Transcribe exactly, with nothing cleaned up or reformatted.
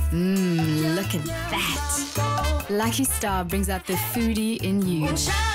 Mmm, look at that. Lucky Star brings out the foodie in you.